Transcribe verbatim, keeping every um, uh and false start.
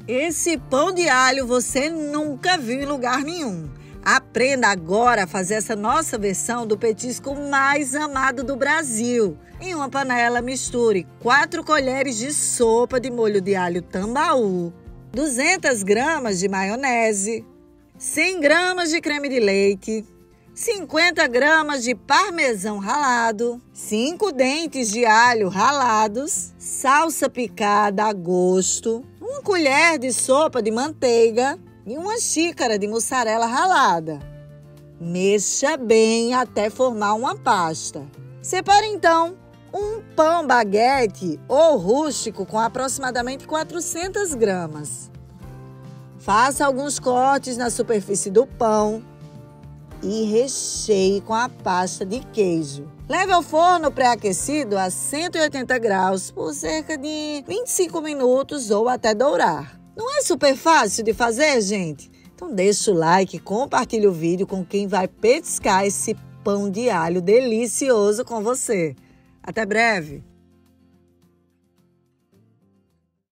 Esse pão de alho você nunca viu em lugar nenhum. Aprenda agora a fazer essa nossa versão do petisco mais amado do Brasil. Em uma panela, misture quatro colheres de sopa de molho de alho Tambaú, duzentas gramas de maionese, cem gramas de creme de leite, cinquenta gramas de parmesão ralado, cinco dentes de alho ralados, salsa picada a gosto, uma colher de sopa de manteiga e uma xícara de mussarela ralada. Mexa bem até formar uma pasta. Separe então um pão baguete ou rústico com aproximadamente quatrocentas gramas. Faça alguns cortes na superfície do pão e recheie com a pasta de queijo. Leve ao forno pré-aquecido a cento e oitenta graus por cerca de vinte e cinco minutos ou até dourar. Não é super fácil de fazer, gente? Então deixa o like e compartilhe o vídeo com quem vai petiscar esse pão de alho delicioso com você. Até breve!